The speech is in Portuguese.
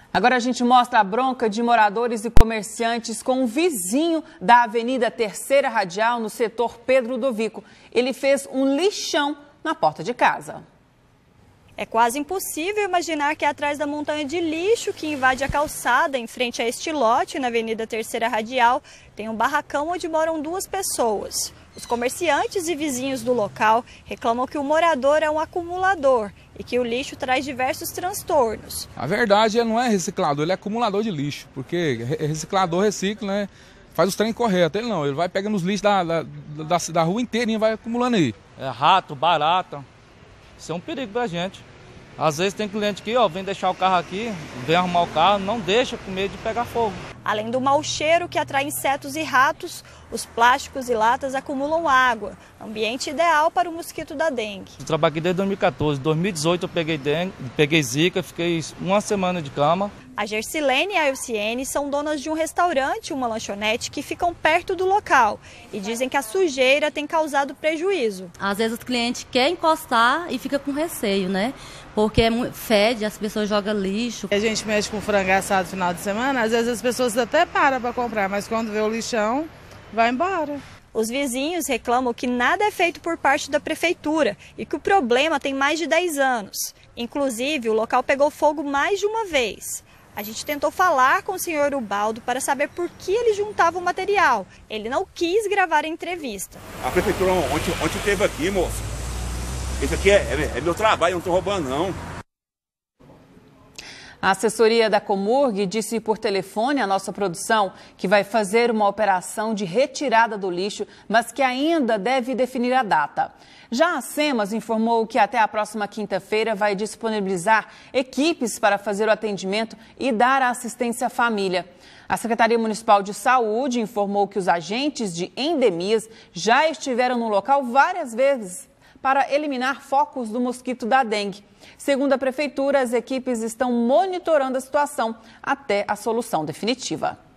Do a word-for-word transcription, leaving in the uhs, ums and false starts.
Agora a gente mostra a bronca de moradores e comerciantes com um vizinho da Avenida Terceira Radial, no setor Pedro Ludovico. Ele fez um lixão na porta de casa. É quase impossível imaginar que atrás da montanha de lixo que invade a calçada, em frente a este lote, na Avenida Terceira Radial, tem um barracão onde moram duas pessoas. Os comerciantes e vizinhos do local reclamam que o morador é um acumulador e que o lixo traz diversos transtornos. A verdade, ele não é reciclador, ele é acumulador de lixo, porque reciclador recicla, né? Faz os trem correto. Ele não, ele vai pegando os lixos da, da, da, da rua inteira e vai acumulando aí. É rato, barata, isso é um perigo pra gente. Às vezes tem cliente que ó, vem deixar o carro aqui, vem arrumar o carro, não deixa com medo de pegar fogo. Além do mau cheiro que atrai insetos e ratos, os plásticos e latas acumulam água, ambiente ideal para o mosquito da dengue. Eu trabalho aqui desde dois mil e quatorze, em dois mil e dezoito eu peguei dengue, peguei zika, fiquei uma semana de cama. A Gersilene e a Elciene são donas de um restaurante e uma lanchonete que ficam perto do local e dizem que a sujeira tem causado prejuízo. Às vezes o cliente quer encostar e fica com receio, né? Porque é muito, fede, as pessoas jogam lixo. A gente mexe com frango assado no final de semana, às vezes as pessoas até param para comprar, mas quando vê o lixão, vai embora. Os vizinhos reclamam que nada é feito por parte da prefeitura e que o problema tem mais de dez anos. Inclusive, o local pegou fogo mais de uma vez. A gente tentou falar com o senhor Ubaldo para saber por que ele juntava o material. Ele não quis gravar a entrevista. A prefeitura ontem, ontem esteve aqui, moço. Isso aqui é, é, é meu trabalho, eu não estou roubando, não. A assessoria da Comurg disse por telefone à nossa produção que vai fazer uma operação de retirada do lixo, mas que ainda deve definir a data. Já a SEMAS informou que até a próxima quinta-feira vai disponibilizar equipes para fazer o atendimento e dar assistência à família. A Secretaria Municipal de Saúde informou que os agentes de endemias já estiveram no local várias vezes para eliminar focos do mosquito da dengue. Segundo a Prefeitura, as equipes estão monitorando a situação até a solução definitiva.